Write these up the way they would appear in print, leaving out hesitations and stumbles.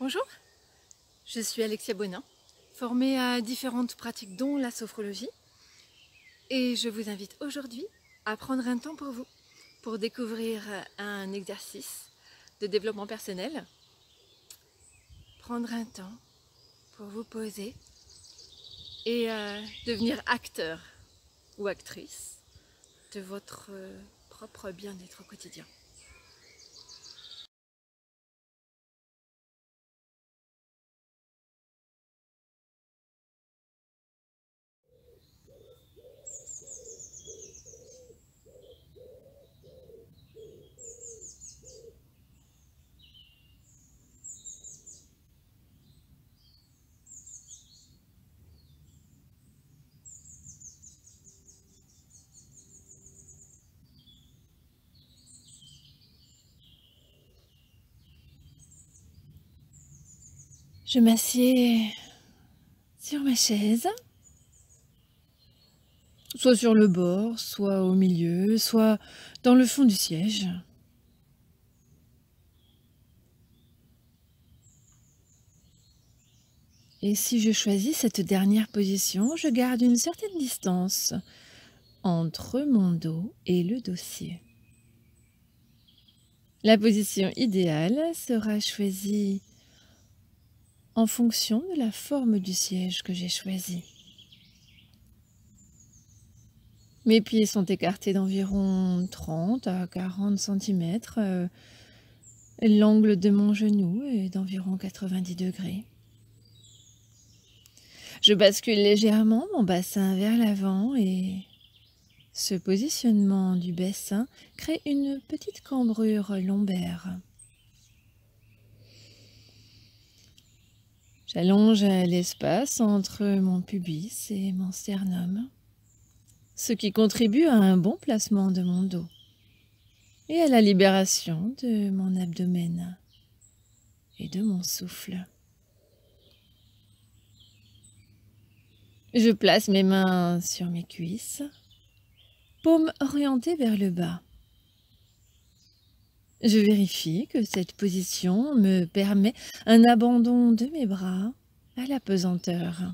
Bonjour, je suis Alexia Bonin, formée à différentes pratiques dont la sophrologie, et je vous invite aujourd'hui à prendre un temps pour vous, pour découvrir un exercice de développement personnel. Prendre un temps pour vous poser et devenir acteur ou actrice de votre propre bien-être au quotidien. Je m'assieds sur ma chaise, soit sur le bord, soit au milieu, soit dans le fond du siège. Et si je choisis cette dernière position, je garde une certaine distance entre mon dos et le dossier. La position idéale sera choisie en fonction de la forme du siège que j'ai choisi. Mes pieds sont écartés d'environ 30 à 40 cm. L'angle de mon genou est d'environ 90 degrés. Je bascule légèrement mon bassin vers l'avant et ce positionnement du bassin crée une petite cambrure lombaire. J'allonge l'espace entre mon pubis et mon sternum, ce qui contribue à un bon placement de mon dos et à la libération de mon abdomen et de mon souffle. Je place mes mains sur mes cuisses, paumes orientées vers le bas. Je vérifie que cette position me permet un abandon de mes bras à la pesanteur.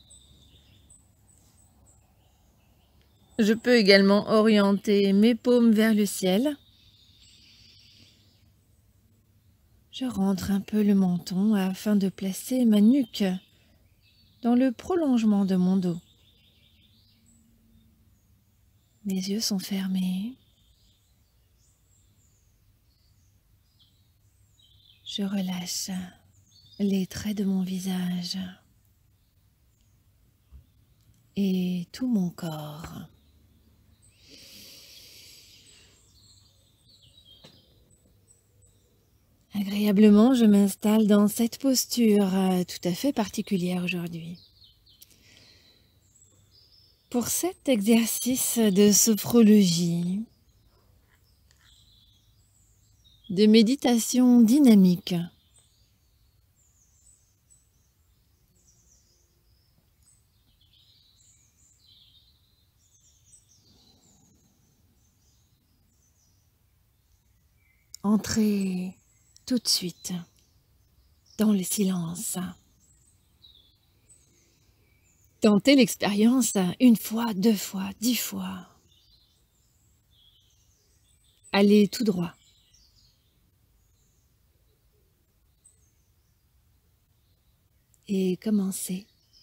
Je peux également orienter mes paumes vers le ciel. Je rentre un peu le menton afin de placer ma nuque dans le prolongement de mon dos. Mes yeux sont fermés. Je relâche les traits de mon visage et tout mon corps. Agréablement, je m'installe dans cette posture tout à fait particulière aujourd'hui. Pour cet exercice de sophrologie, de méditation dynamique, entrez tout de suite dans le silence. Tentez l'expérience 1 fois, 2 fois, 10 fois. Allez tout droit. Et commencez.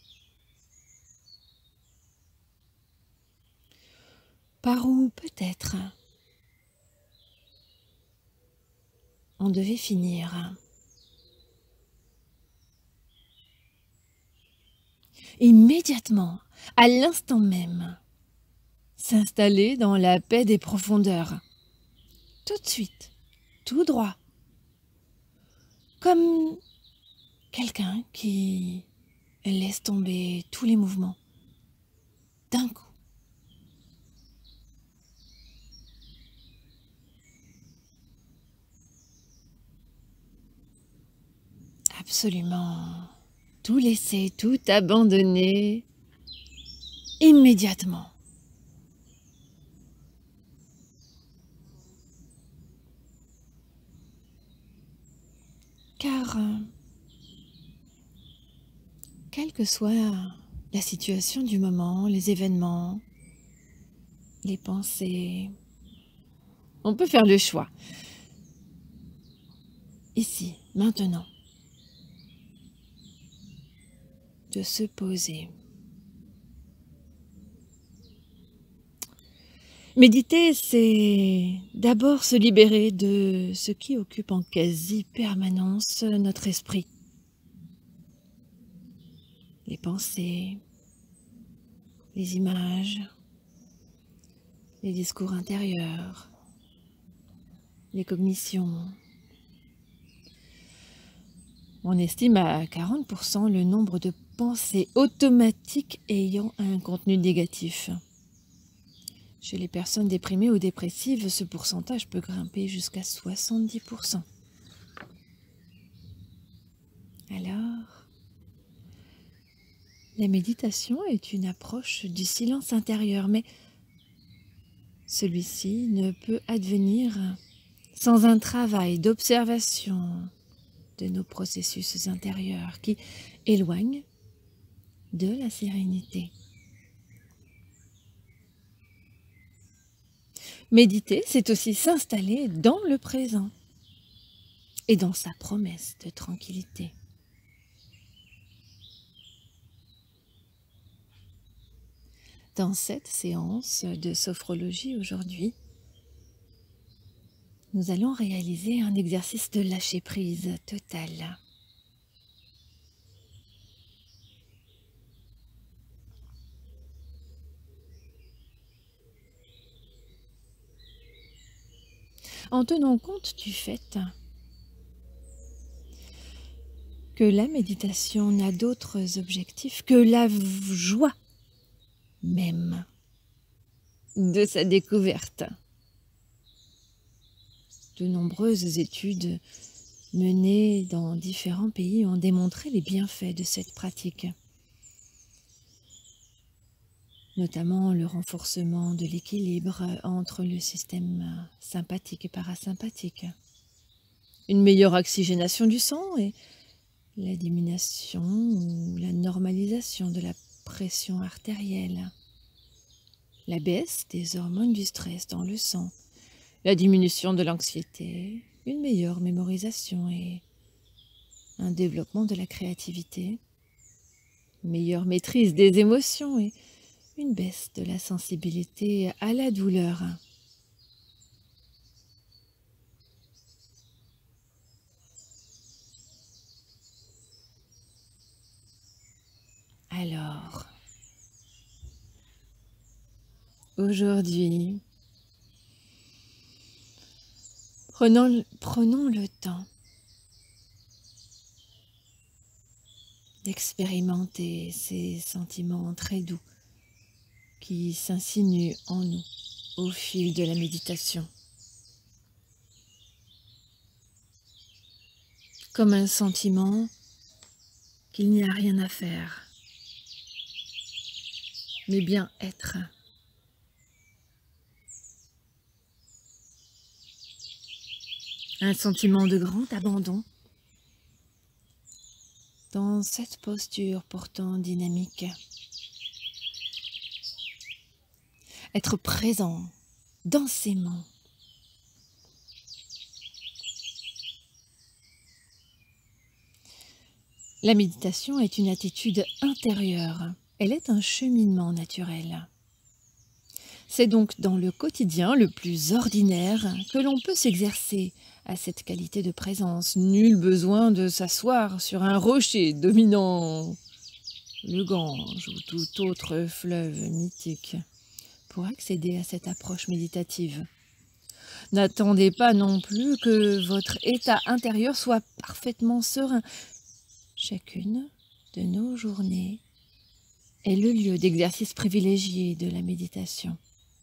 Par où peut-être on devait finir. Immédiatement, à l'instant même, s'installer dans la paix des profondeurs. Tout de suite, tout droit. Comme quelqu'un qui laisse tomber tous les mouvements d'un coup. Absolument. Tout laisser, tout abandonner immédiatement. Car quelle que soit la situation du moment, les événements, les pensées. On peut faire le choix, ici, maintenant, de se poser. Méditer, c'est d'abord se libérer de ce qui occupe en quasi-permanence notre esprit. Les pensées, les images, les discours intérieurs, les cognitions. On estime à 40% le nombre de pensées automatiques ayant un contenu négatif. Chez les personnes déprimées ou dépressives, ce pourcentage peut grimper jusqu'à 70%. Alors, la méditation est une approche du silence intérieur, mais celui-ci ne peut advenir sans un travail d'observation de nos processus intérieurs qui éloignent de la sérénité. Méditer, c'est aussi s'installer dans le présent et dans sa promesse de tranquillité. Dans cette séance de sophrologie aujourd'hui, nous allons réaliser un exercice de lâcher-prise totale. En tenant compte du fait que la méditation n'a d'autres objectifs que la joie même de sa découverte. De nombreuses études menées dans différents pays ont démontré les bienfaits de cette pratique, notamment le renforcement de l'équilibre entre le système sympathique et parasympathique, une meilleure oxygénation du sang et la diminution ou la normalisation de la pression artérielle, la baisse des hormones du stress dans le sang, la diminution de l'anxiété, une meilleure mémorisation et un développement de la créativité, une meilleure maîtrise des émotions et une baisse de la sensibilité à la douleur. Alors, aujourd'hui, prenons le temps d'expérimenter ces sentiments très doux qui s'insinuent en nous au fil de la méditation. Comme un sentiment qu'il n'y a rien à faire, mais bien être. Un sentiment de grand abandon dans cette posture pourtant dynamique. Être présent, densément. La méditation est une attitude intérieure. Elle est un cheminement naturel. C'est donc dans le quotidien le plus ordinaire que l'on peut s'exercer à cette qualité de présence. Nul besoin de s'asseoir sur un rocher dominant le Gange ou tout autre fleuve mythique pour accéder à cette approche méditative. N'attendez pas non plus que votre état intérieur soit parfaitement serein. Chacune de nos journées est le lieu d'exercice privilégié de la méditation.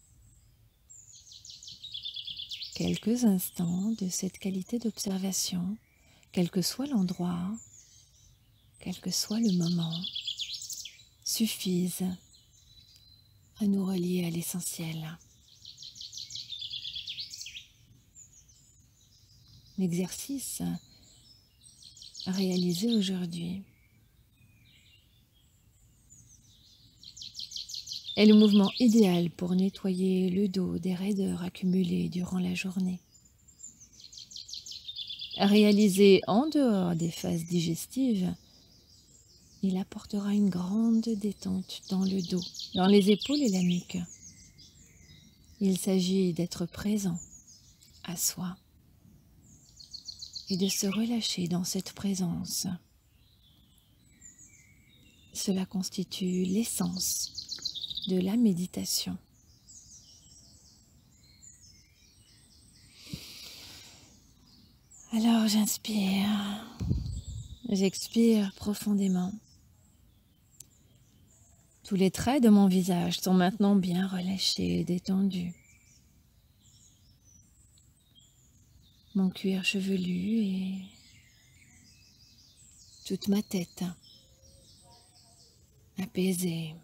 Quelques instants de cette qualité d'observation, quel que soit l'endroit, quel que soit le moment, suffisent à nous relier à l'essentiel. L'exercice réalisé aujourd'hui est le mouvement idéal pour nettoyer le dos des raideurs accumulées durant la journée. Réalisé en dehors des phases digestives, il apportera une grande détente dans le dos, dans les épaules et la nuque. Il s'agit d'être présent à soi et de se relâcher dans cette présence. Cela constitue l'essence de la méditation. Alors j'inspire, j'expire profondément. Tous les traits de mon visage sont maintenant bien relâchés et détendus. Mon cuir chevelu et toute ma tête apaisée.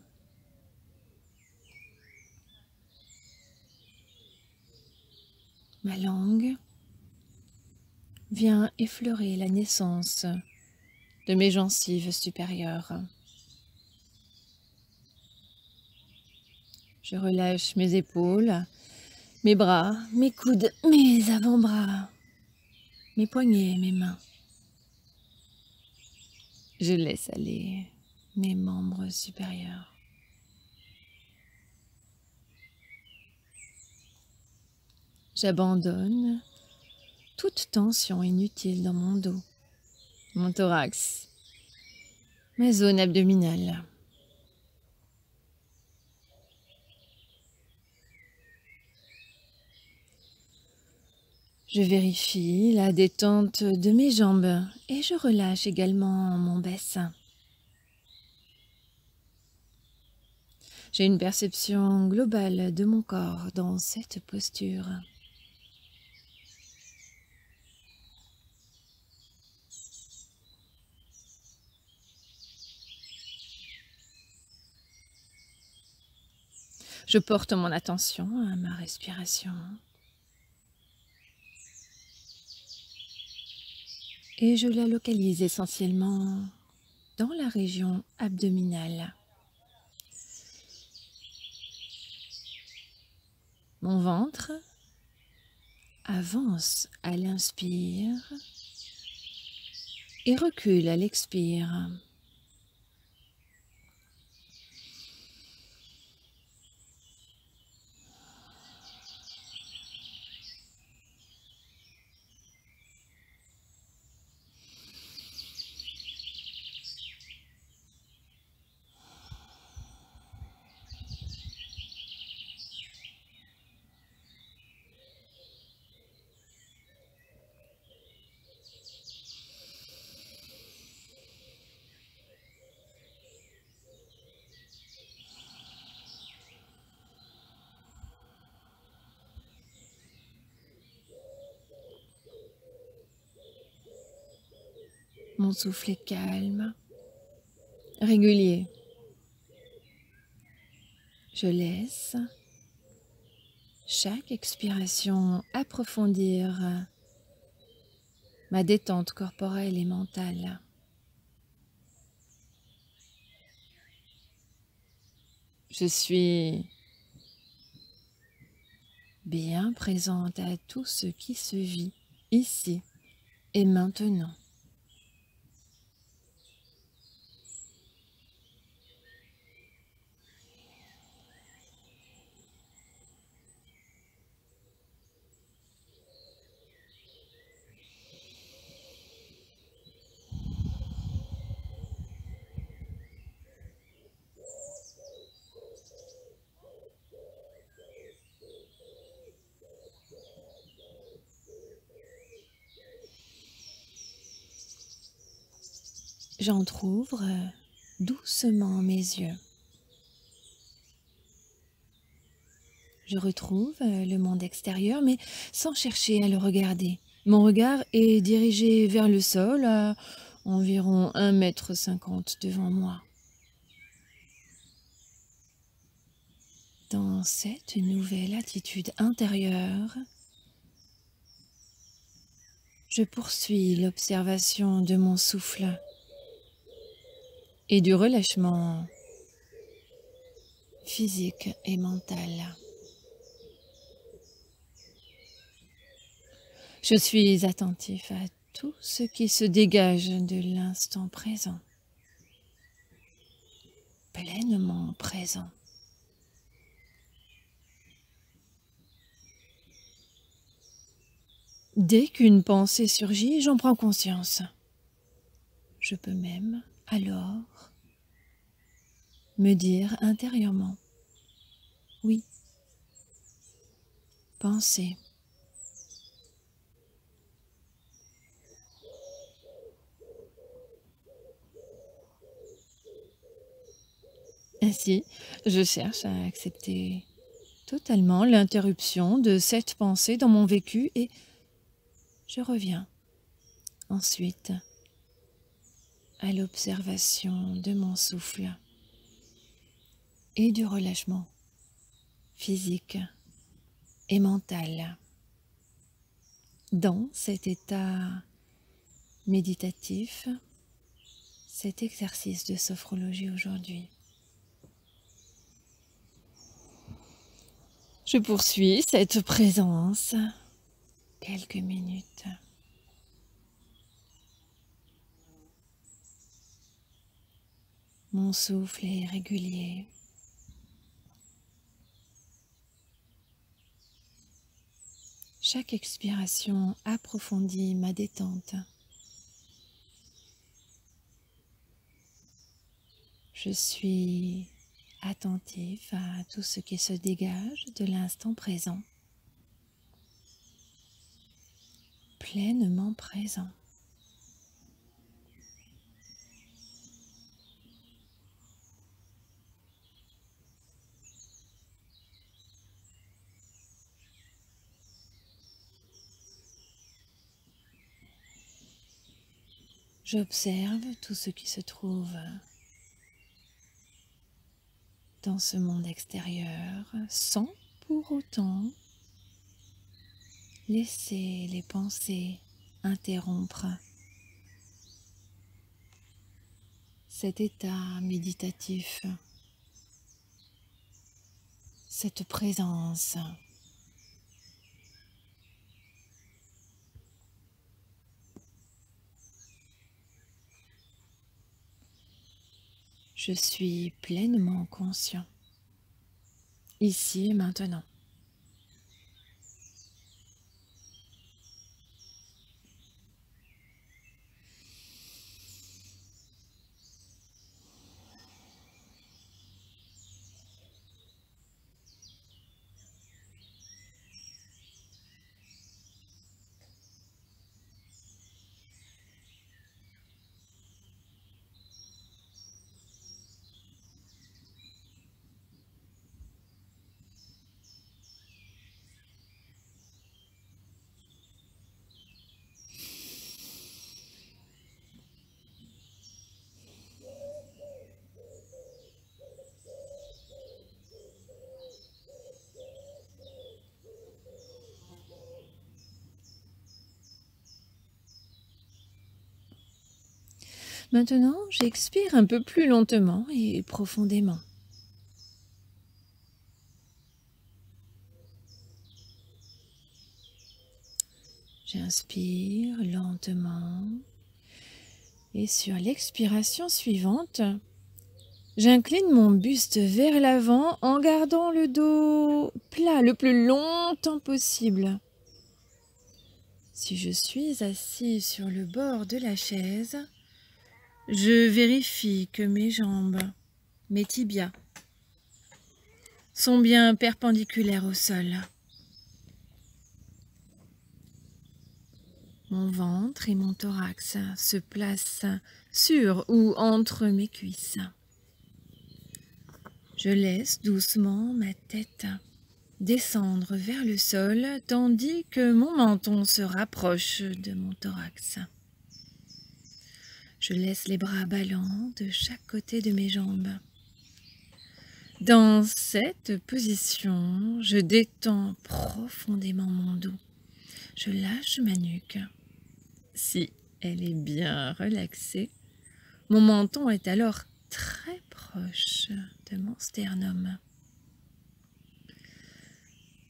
Ma langue vient effleurer la naissance de mes gencives supérieures. Je relâche mes épaules, mes bras, mes coudes, mes avant-bras, mes poignets, mes mains. Je laisse aller mes membres supérieurs. J'abandonne toute tension inutile dans mon dos, mon thorax, ma zone abdominale. Je vérifie la détente de mes jambes et je relâche également mon bassin. J'ai une perception globale de mon corps dans cette posture. Je porte mon attention à ma respiration. Et je la localise essentiellement dans la région abdominale. Mon ventre avance à l'inspire et recule à l'expire. Mon souffle est calme, régulier. Je laisse chaque expiration approfondir ma détente corporelle et mentale. Je suis bien présente à tout ce qui se vit ici et maintenant. J'entrouvre doucement mes yeux. Je retrouve le monde extérieur, mais sans chercher à le regarder. Mon regard est dirigé vers le sol, à environ 1,50 m devant moi. Dans cette nouvelle attitude intérieure, je poursuis l'observation de mon souffle et du relâchement physique et mentale. Je suis attentif à tout ce qui se dégage de l'instant présent, pleinement présent. Dès qu'une pensée surgit, j'en prends conscience. Je peux même, alors, me dire intérieurement, oui, pensez. Ainsi, je cherche à accepter totalement l'interruption de cette pensée dans mon vécu et je reviens ensuite à l'observation de mon souffle et du relâchement physique et mental. Dans cet état méditatif, cet exercice de sophrologie aujourd'hui. Je poursuis cette présence quelques minutes. Mon souffle est régulier. Chaque expiration approfondit ma détente. Je suis attentif à tout ce qui se dégage de l'instant présent. Pleinement présent. J'observe tout ce qui se trouve dans ce monde extérieur sans pour autant laisser les pensées interrompre cet état méditatif, cette présence. Je suis pleinement conscient, ici et maintenant. Maintenant, j'expire un peu plus lentement et profondément. J'inspire lentement et sur l'expiration suivante, j'incline mon buste vers l'avant en gardant le dos plat le plus longtemps possible. Si je suis assis sur le bord de la chaise, je vérifie que mes jambes, mes tibias, sont bien perpendiculaires au sol. Mon ventre et mon thorax se placent sur ou entre mes cuisses. Je laisse doucement ma tête descendre vers le sol tandis que mon menton se rapproche de mon thorax. Je laisse les bras ballants de chaque côté de mes jambes. Dans cette position, je détends profondément mon dos. Je lâche ma nuque. Si elle est bien relaxée, mon menton est alors très proche de mon sternum.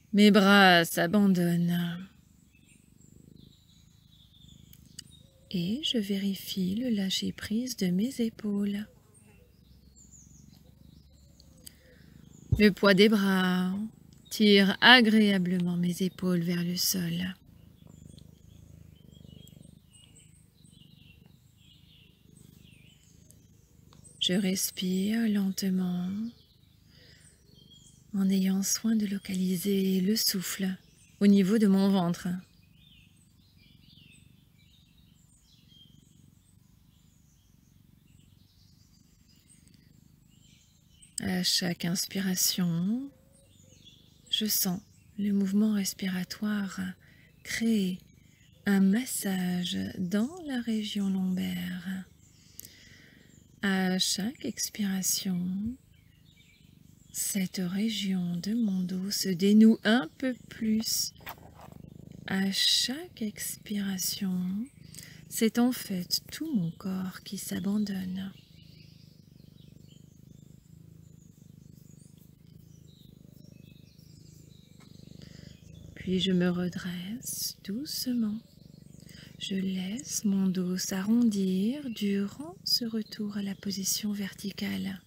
Mes bras s'abandonnent. Et je vérifie le lâcher-prise de mes épaules. Le poids des bras tire agréablement mes épaules vers le sol. Je respire lentement en ayant soin de localiser le souffle au niveau de mon ventre. À chaque inspiration, je sens le mouvement respiratoire créer un massage dans la région lombaire. À chaque expiration, cette région de mon dos se dénoue un peu plus. À chaque expiration, c'est en fait tout mon corps qui s'abandonne. Puis je me redresse doucement. Je laisse mon dos s'arrondir durant ce retour à la position verticale.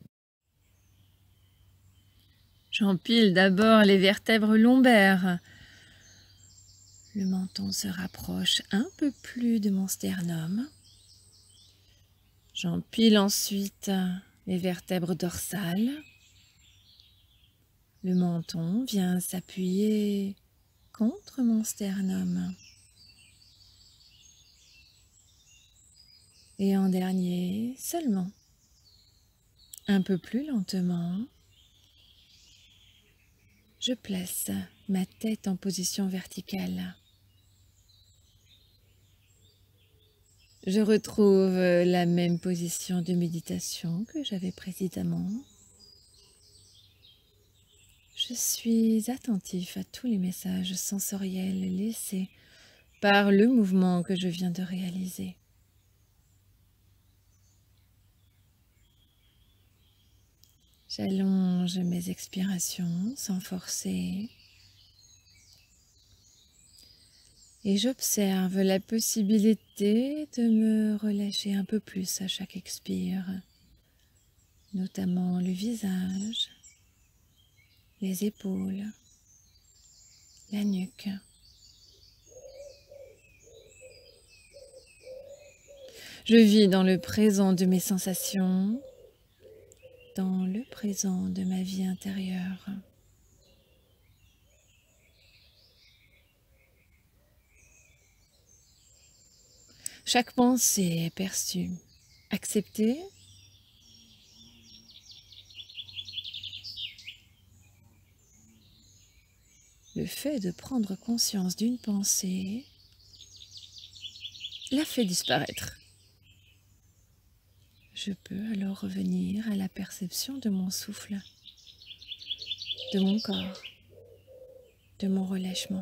J'empile d'abord les vertèbres lombaires. Le menton se rapproche un peu plus de mon sternum. J'empile ensuite les vertèbres dorsales. Le menton vient s'appuyer contre mon sternum. Et en dernier, seulement, un peu plus lentement, je place ma tête en position verticale. Je retrouve la même position de méditation que j'avais précédemment. Je suis attentif à tous les messages sensoriels laissés par le mouvement que je viens de réaliser. J'allonge mes expirations sans forcer et j'observe la possibilité de me relâcher un peu plus à chaque expire, notamment le visage, les épaules, la nuque. Je vis dans le présent de mes sensations, dans le présent de ma vie intérieure. Chaque pensée est perçue, acceptée. Le fait de prendre conscience d'une pensée la fait disparaître. Je peux alors revenir à la perception de mon souffle, de mon corps, de mon relâchement.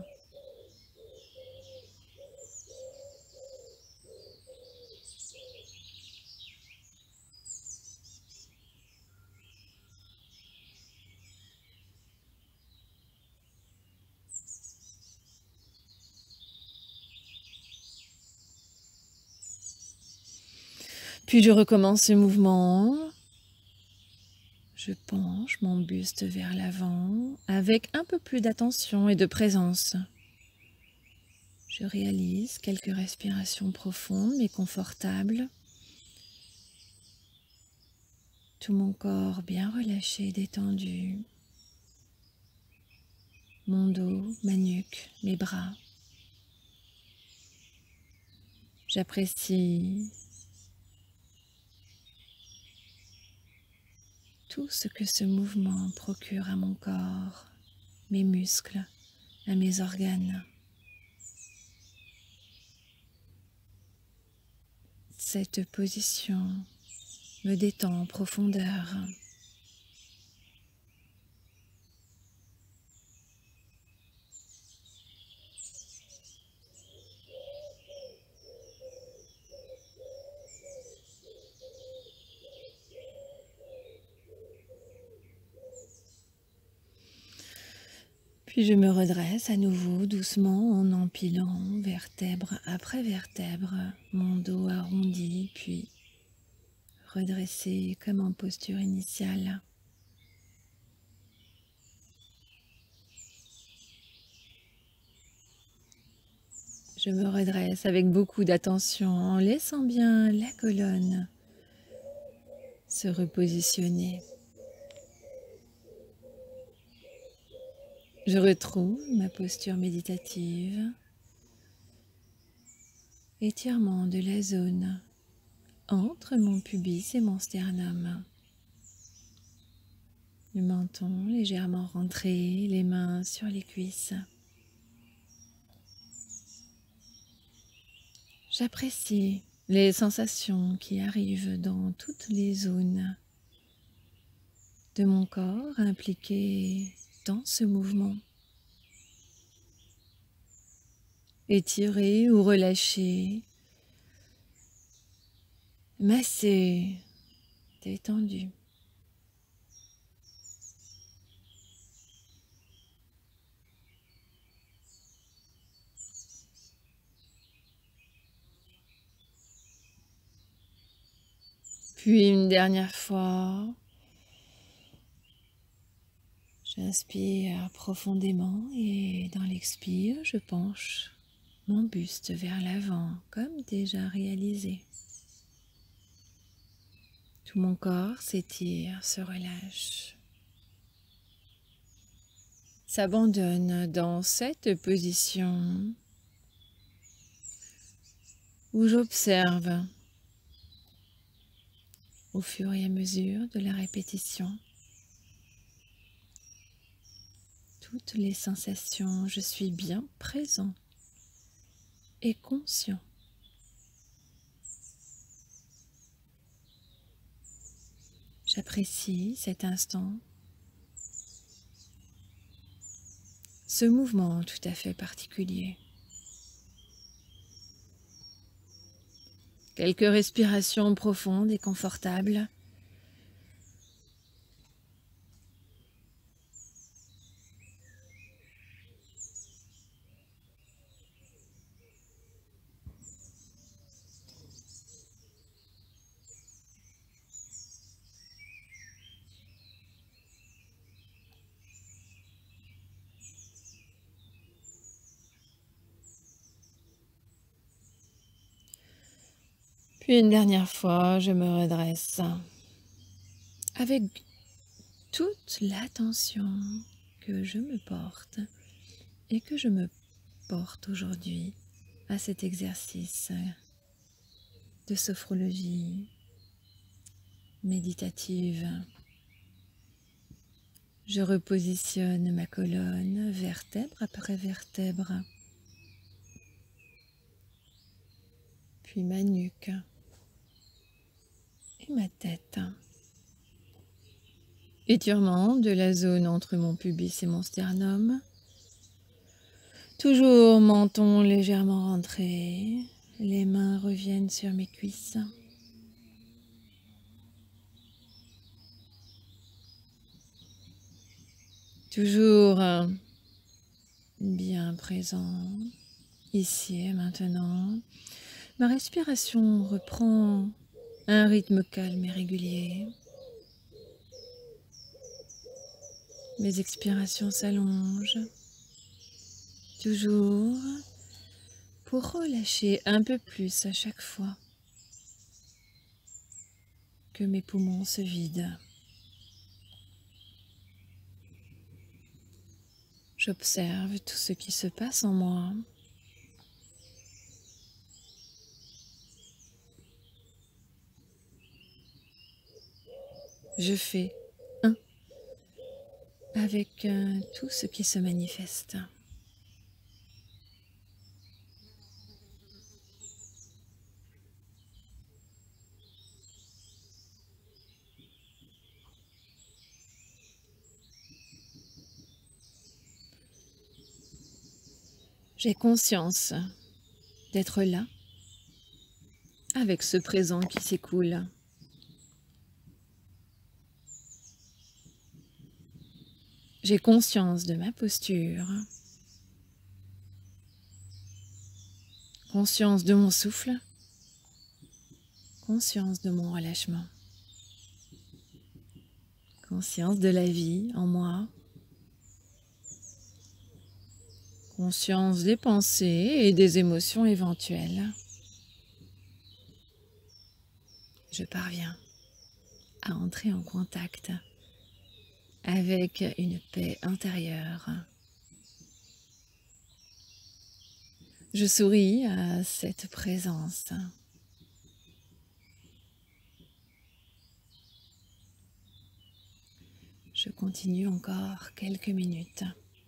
Puis je recommence ce mouvement. Je penche mon buste vers l'avant avec un peu plus d'attention et de présence. Je réalise quelques respirations profondes mais confortables. Tout mon corps bien relâché, détendu. Mon dos, ma nuque, mes bras. J'apprécie tout ce que ce mouvement procure à mon corps, mes muscles, à mes organes. Cette position me détend en profondeur. Puis je me redresse à nouveau doucement en empilant vertèbre après vertèbre, mon dos arrondi, puis redressé comme en posture initiale. Je me redresse avec beaucoup d'attention en laissant bien la colonne se repositionner. Je retrouve ma posture méditative, étirement de la zone entre mon pubis et mon sternum. Le menton légèrement rentré, les mains sur les cuisses. J'apprécie les sensations qui arrivent dans toutes les zones de mon corps impliquées dans ce mouvement. Étirer ou relâcher, masser, détendu. Puis une dernière fois, j'inspire profondément et dans l'expire, je penche mon buste vers l'avant, comme déjà réalisé. Tout mon corps s'étire, se relâche, s'abandonne dans cette position où j'observe au fur et à mesure de la répétition toutes les sensations. Je suis bien présent et conscient. J'apprécie cet instant, ce mouvement tout à fait particulier. Quelques respirations profondes et confortables. Puis une dernière fois, je me redresse avec toute l'attention que je me porte et que je me porte aujourd'hui à cet exercice de sophrologie méditative. Je repositionne ma colonne vertèbre après vertèbre, puis ma nuque et ma tête. Étirement de la zone entre mon pubis et mon sternum. Toujours menton légèrement rentré, les mains reviennent sur mes cuisses. Toujours bien présent, ici et maintenant. Ma respiration reprend un rythme calme et régulier. Mes expirations s'allongent, toujours pour relâcher un peu plus à chaque fois que mes poumons se vident. J'observe tout ce qui se passe en moi. Je fais un avec tout ce qui se manifeste. J'ai conscience d'être là, avec ce présent qui s'écoule. J'ai conscience de ma posture, conscience de mon souffle, conscience de mon relâchement, conscience de la vie en moi, conscience des pensées et des émotions éventuelles. Je parviens à entrer en contact avec une paix intérieure. Je souris à cette présence. Je continue encore quelques minutes.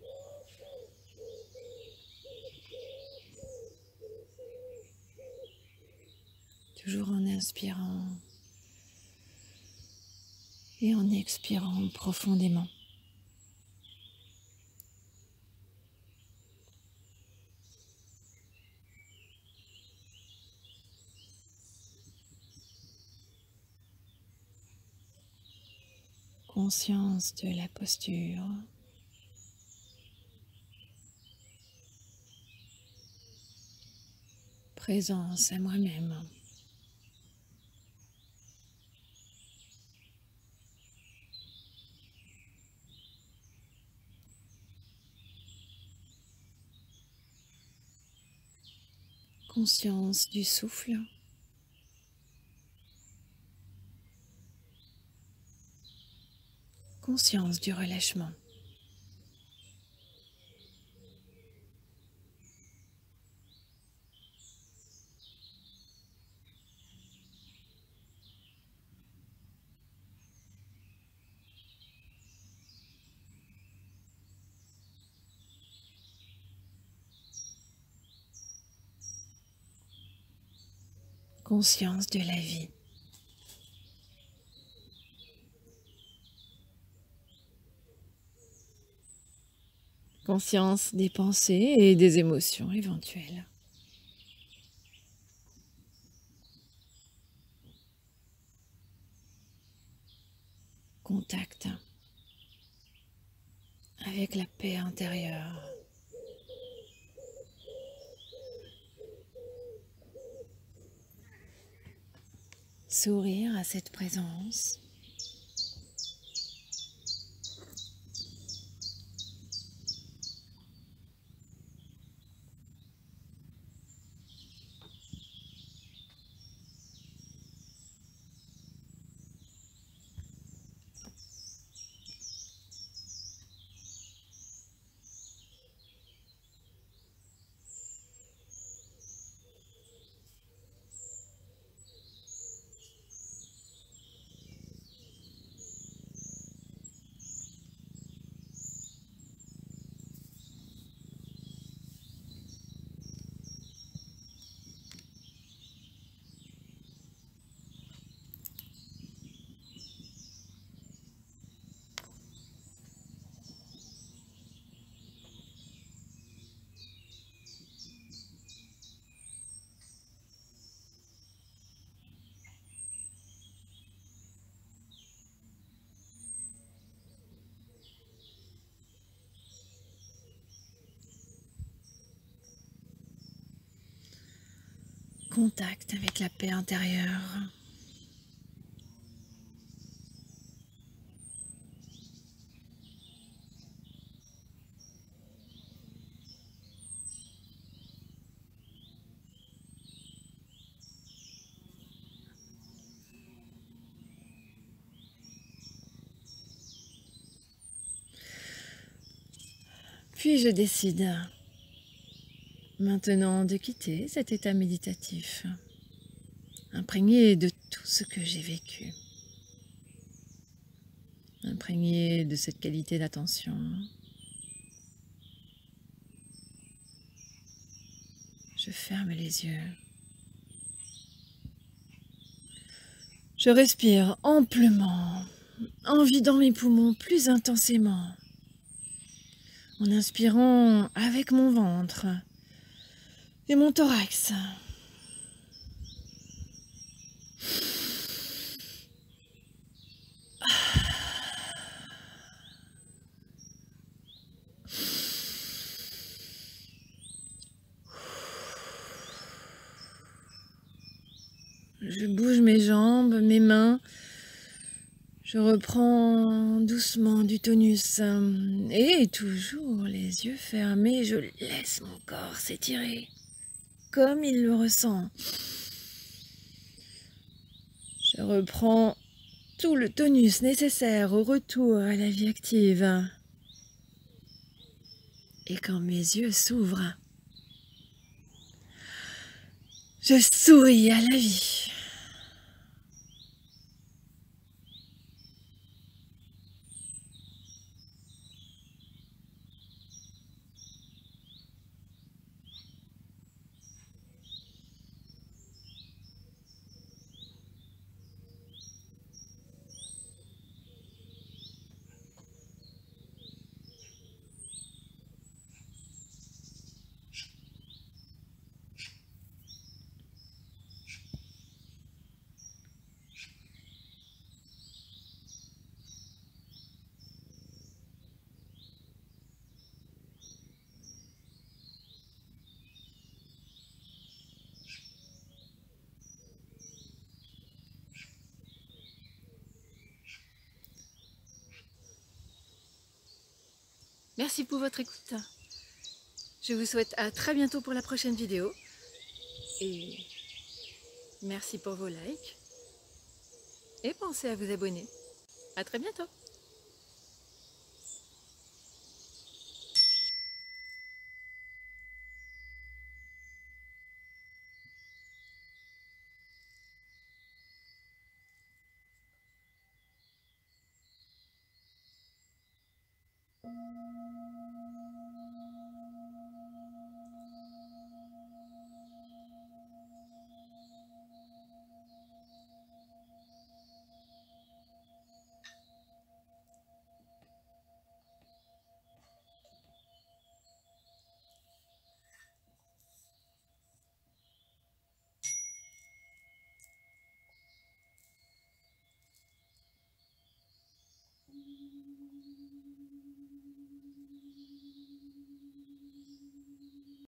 Toujours en inspirant et en expirant profondément. Conscience de la posture. Présence à moi-même. Conscience du souffle. Conscience du relâchement. Conscience de la vie. Conscience des pensées et des émotions éventuelles. Contact avec la paix intérieure. Sourire à cette présence. Contact avec la paix intérieure. Puis je décide maintenant de quitter cet état méditatif, imprégné de tout ce que j'ai vécu, imprégné de cette qualité d'attention. Je ferme les yeux. Je respire amplement, en vidant mes poumons plus intensément, en inspirant avec mon ventre et mon thorax. Je bouge mes jambes, mes mains. Je reprends doucement du tonus. Et toujours les yeux fermés, je laisse mon corps s'étirer comme il le ressent. Je reprends tout le tonus nécessaire au retour à la vie active. Et quand mes yeux s'ouvrent, je souris à la vie. Merci pour votre écoute. Je vous souhaite à très bientôt pour la prochaine vidéo. Et merci pour vos likes. Et pensez à vous abonner. À très bientôt.